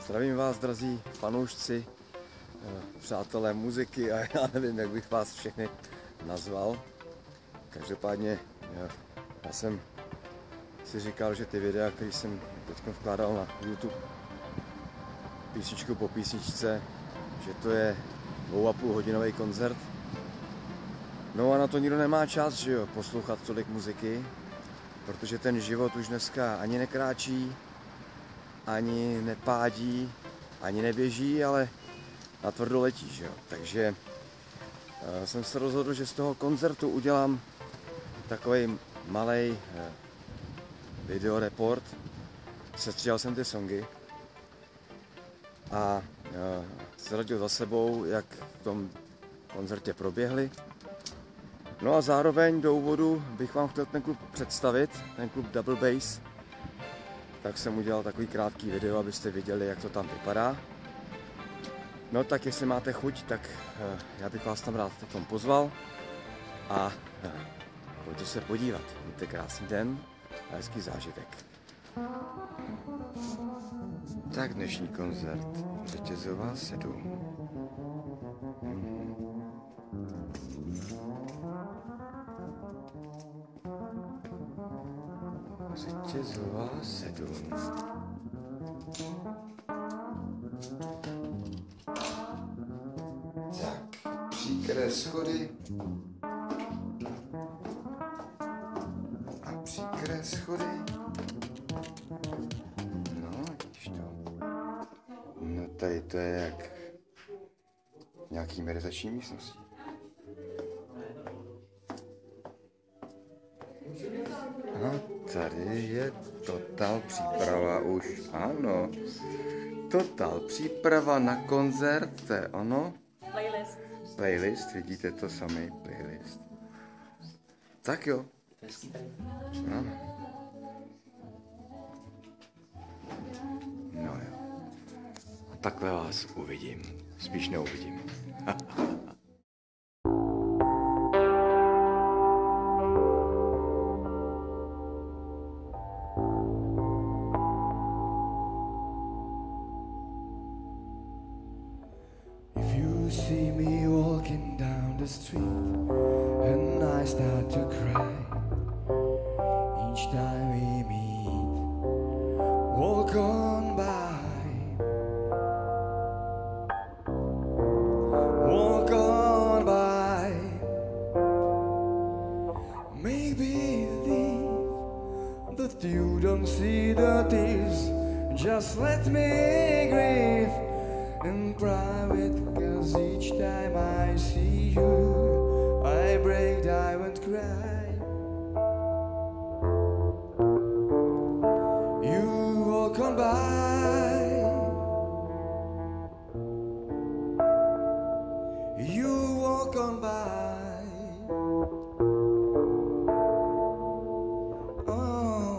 Zdravím vás, drazí fanoušci, přátelé muziky a já nevím, jak bych vás všechny nazval. Každopádně já jsem si říkal, že ty videa, které jsem teď vkládal na YouTube, písničku po písničce, že to je 2,5 hodinový koncert. No a na to nikdo nemá čas, že jo, poslouchat tolik muziky, protože ten život už dneska ani nekráčí, ani nepádí, ani neběží, ale natvrdo letí, že jo. Takže jsem se rozhodl, že z toho koncertu udělám takový malej videoreport. Sestříhal jsem ty songy a zařadil za sebou, jak v tom koncertě proběhly. No a zároveň do úvodu bych vám chtěl ten klub představit, ten klub Double Bass. Tak jsem udělal takový krátký video, abyste viděli, jak to tam vypadá. No tak jestli máte chuť, tak já bych vás tam rád pozval a pojďte se podívat. Mějte krásný den a hezký zážitek. Tak dnešní koncert Řetězová 7. Řetězová 7. Tak, příkré schody. A příkré schody. No, vidíš to. No tady to je jak nějaký meditační místnosti. A tady je total příprava už, ano. Total příprava na koncert, to je ono. Playlist. Playlist, vidíte to sami, playlist. Tak jo. Ano. No jo. A takhle vás uvidím. Spíš neuvidím. You see me walking down the street and I start to cry each time we meet. Walk on by, walk on by. Maybe believe that you don't see the tears. Just let me grieve in private, 'cause each time I see you, I break down and cry. You walk on by, you walk on by. Oh.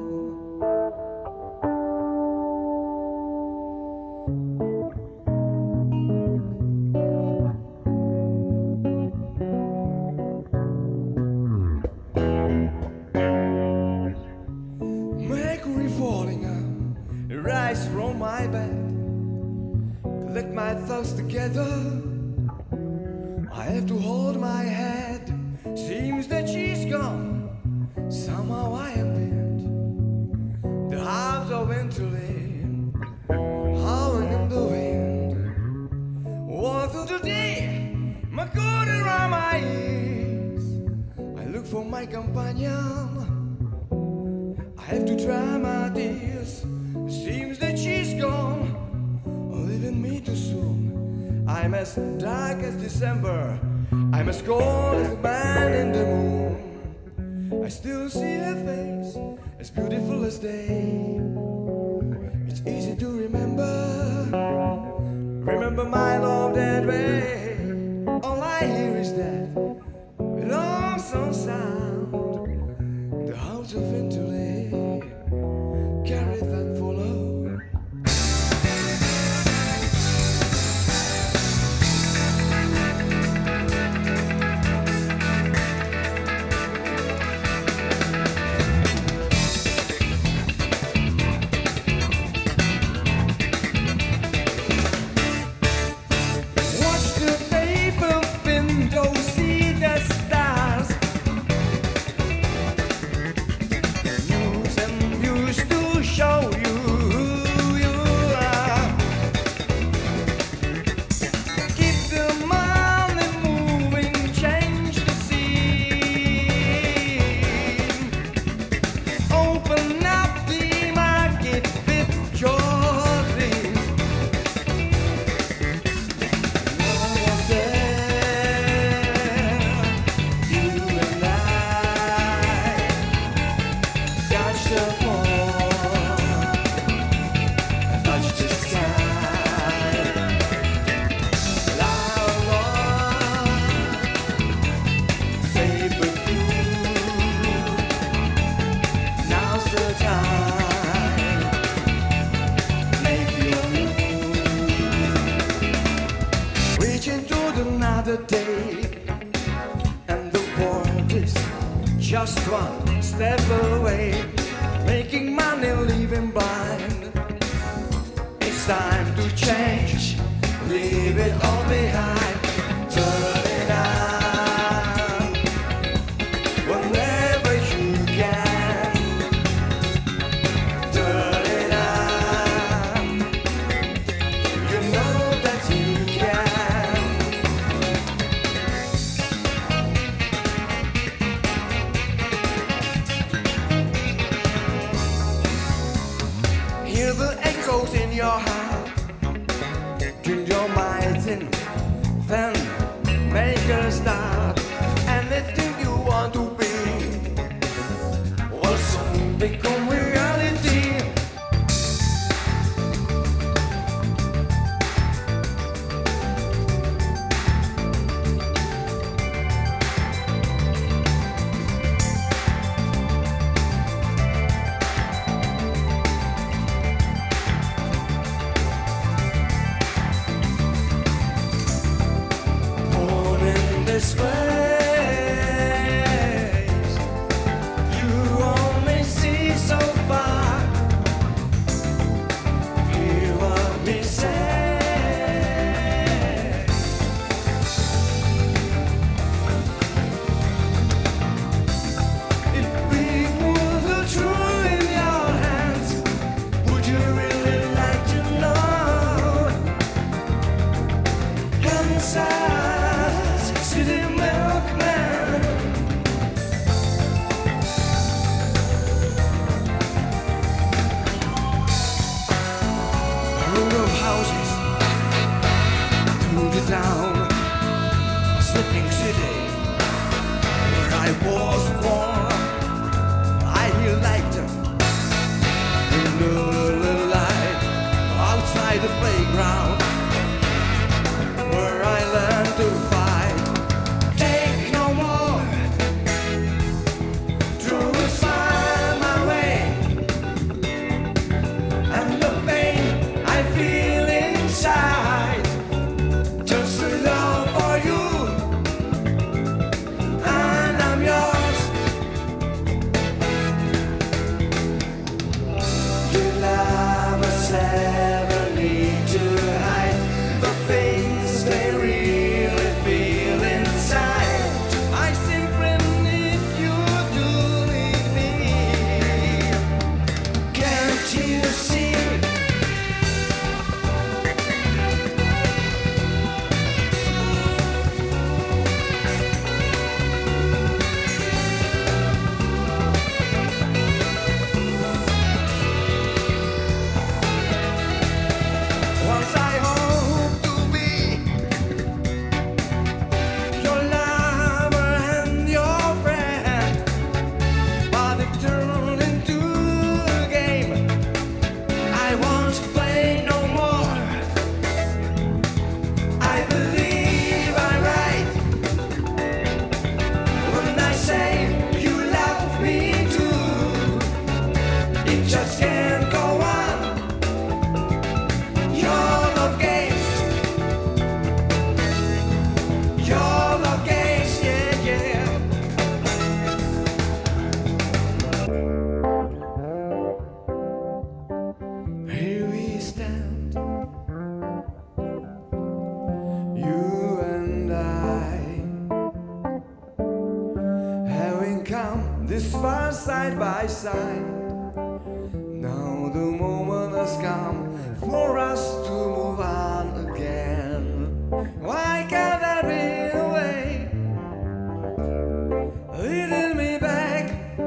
Mercury falling out, rise from my bed, collect my thoughts together. I have to hold my head. Seems that she's gone. Somehow I have been the house of Interland, howling in the wind. All through the day, my coat around my ears. I look for my companion. I have to dry my tears. Seems that she's gone, leaving me too soon. I'm as dark as December, I'm as cold as the man in the moon. I still see her face, as beautiful as day. It's easy to remember, remember my love that way. All I hear is that lonesome sound, the house of Interland, carry that follow. just one step away, making money, living blind. It's time to change, leave it all behind. Turn it on whenever you can. Turn it on, you know that you can. Hear the echoes in your heart, tune your mind in, then make a start. Anything you want to be will soon become reality. This place, you only see so far. Hear what we say. If we put the truth in your hands, would you really like to know? Kansas City milkman. A row of houses through the town, a sleeping city where I was born. I hear laughter in the light outside the playground where I learned to fight. Take no more, throw a smile my way, and the pain I feel inside, just a love for you, and I'm yours. Do lovers ever need to hide the things they really feel inside? I simply need you to leave me. Can't you see? Once I hope to be your lover and your friend, but it turned into a game I won't play no more. I believe I'm right when I say you love me too. It just can't go on. Your love games, yeah, yeah. Here we stand, you and I, having come this far side by side. Now the moment has come for us to move on again. Why can't I be away, leading me back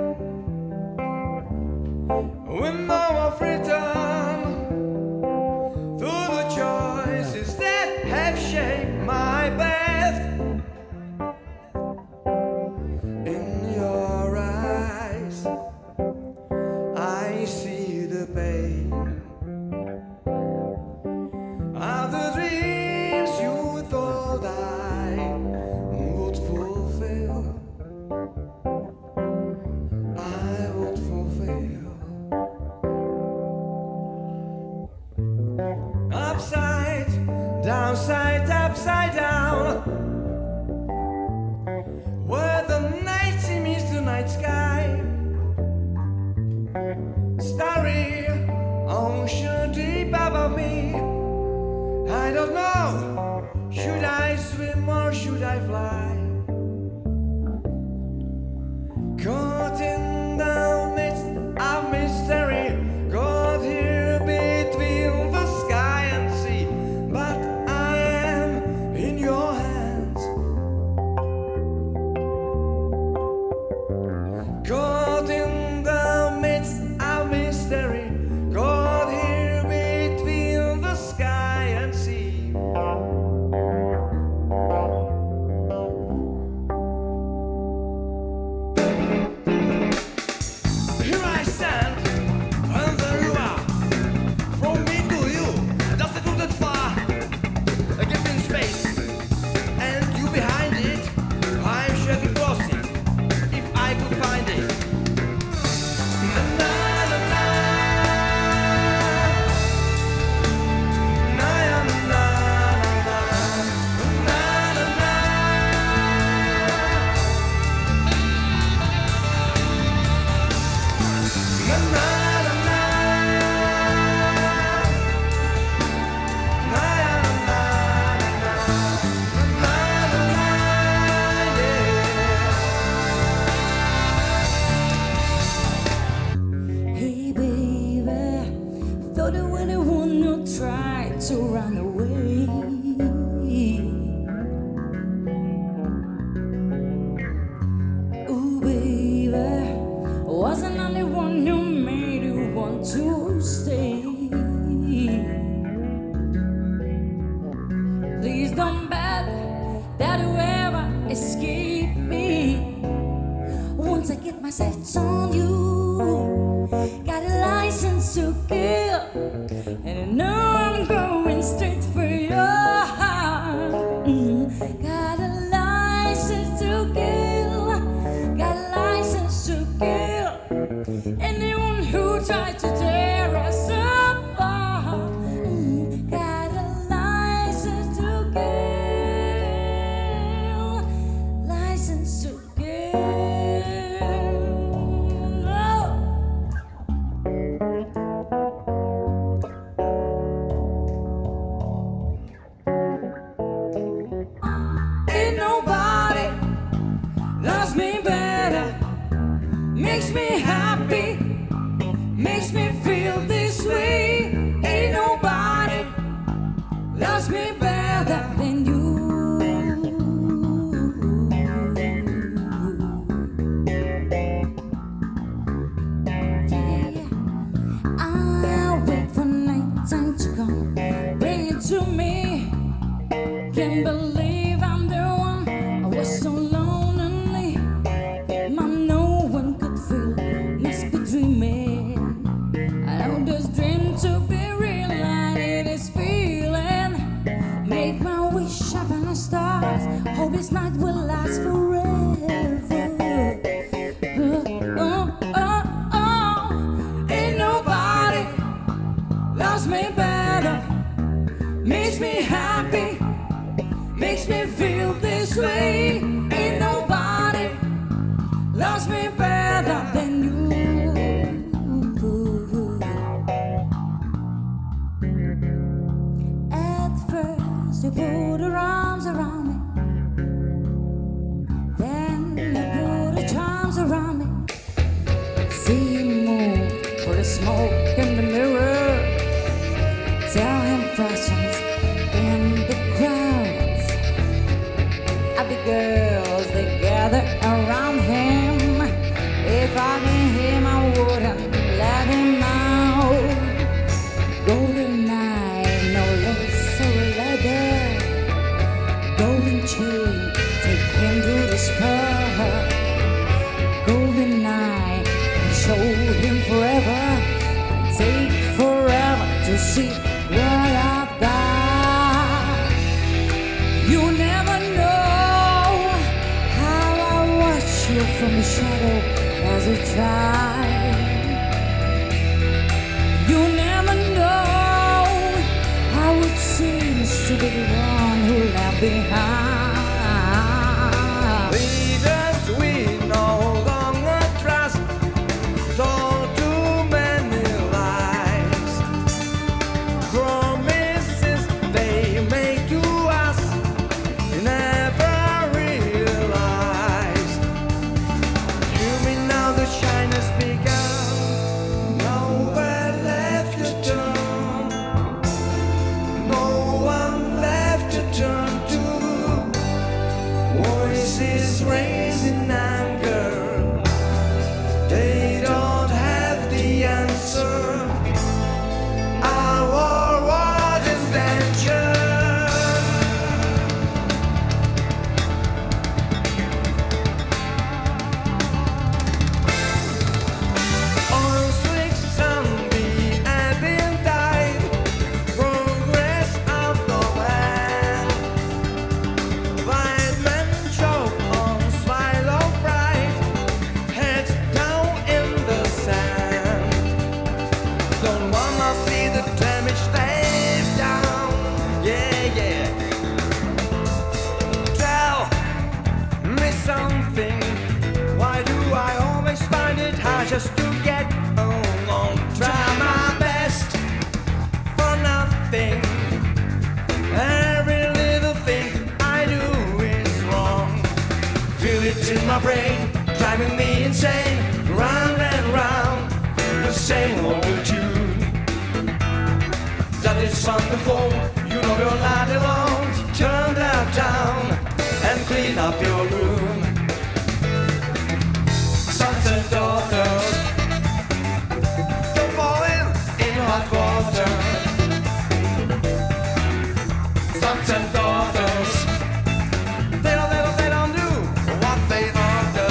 with no freedom through the choices that have shaped my path? In your eyes, I see the pain of the dreams you thought I would fulfill. I would fulfill. Upside, downside, upside down, where the night meets the night sky. above me. I don't know, should I swim or should I fly? Caught in the midst of mystery, caught here between the sky and sea, but I am in your hands. Caught in the midst of mystery, caught here between the sky and sea. Here I stand, and there you are. From me to you, just a little far. A gap in space, and you behind it. I'm surely crossing, if I could find it. Na na na na, na na na na, na na na. Na na na na, na na na na, yeah. Hey baby, thought I wouldn't wanna try to run away. Ooh baby, wasn't I the one who made you want to stay? Please don't bet that you ever escape me. Once I get my sights on you, got a license to kill, and I know I'm going straight for your heart. Got a license to kill, got a license to kill anyone who tries to tear us apart. Got a license to kill, license to kill. Oh. Ain't nobody loves me better, makes me happy, makes me feel this way. Ain't nobody loves me better than you. Yeah. I'll wait for nighttime to come, bring it to me. Can't believe I'm the one. I was so lonely. Mom, no one could feel. Must be dreaming. I know this dream to be real, and it is feeling. Make my wish up on the stars. Hope this night will last forever. Ain't nobody loves me better, makes me happy, makes me feel this way. Ain't nobody loves me better than you. At first you put your arms around me, then you put your charms around me. See him move for the smoke in the mirror. Tell him presence in the crowds. Happy girls, they gather around him. If I didn't him, I wouldn't let him out. Golden night, no less or leather. Golden chain, take him to the spur. Golden night, show him forever. Take forever to see what I've got. You never know how I watch you from the shadow as a child. You never know how it seems to be the one who left behind. Leaders we no longer trust, told too many lies. my brain, driving me insane. Round and round, the same old tune. That is wonderful, you know you're not alone. Turn that down and clean up your room. Sons and daughters, don't fall in hot water. Sons and daughters, they don't do what they ought to.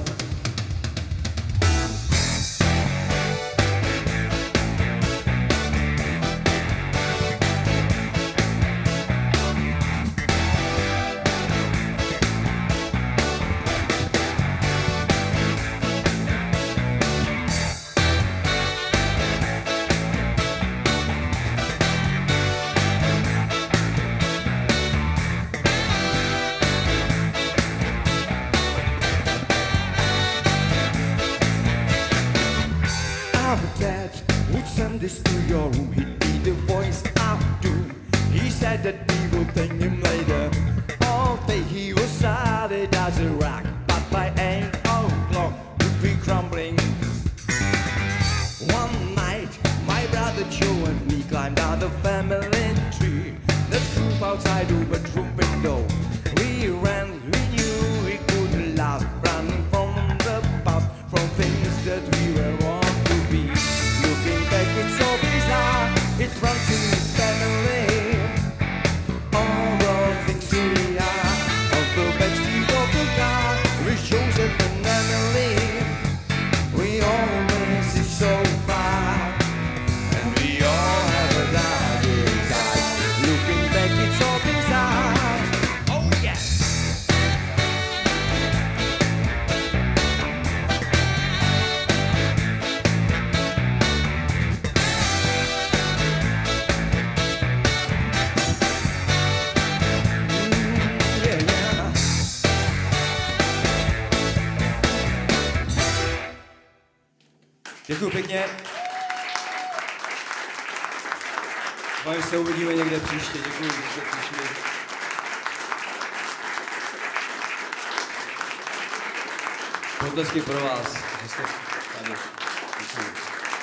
Our dad would send this to your room. He'd be the voice of doom. He said that we would thank him later. All day he was solid as a rock, but by 8 o'clock would be crumbling. One night, my brother Joe and me climbed out the family tree. The roof outside the bedroom window. We ran, we knew we couldn't last. Running from the past, from things that we were wrong. Looking back, it's so bizarre. It runs in the family. All the things we are, of the backseat of the car, we Joseph and Emily. We always see so far, and we all have a dark inside. Looking back, it's so bizarre. Oh yes. Děkuji pěkně. Vám se uvidíme někde příště. Děkuji, že jste přišli. Potlesky pro vás, že jste tady. Děkuji.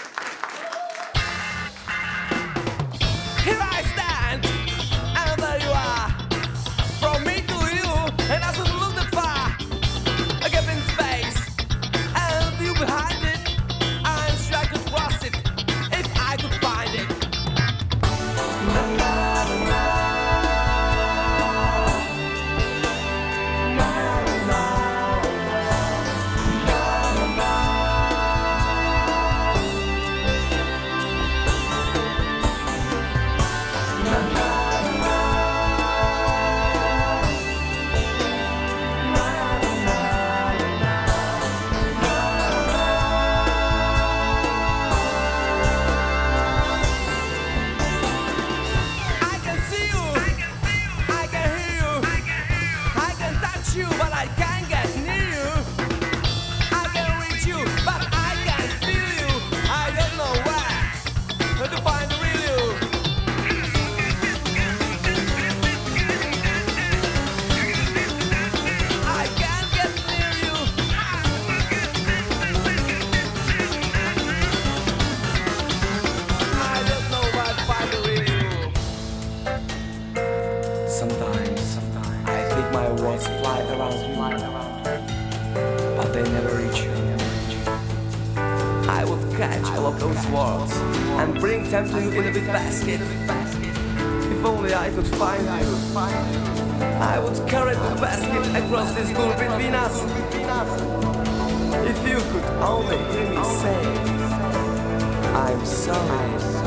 Here I stand, and there you are. From me to you, and I should look that far. A gap in space, and you behind it. I'm sure I could cross it if I could find it. But I can't get near you. I can reach you, but I can't feel you. I don't know where to find the real you. I can't get near you. I don't know where to find the real you. Sometimes I think my words fly around you, but they never reach you. I would catch all of those words and bring them to you in a big basket. If only I could find you, I would carry the basket across this school between us. If you could only hear me say, I'm sorry.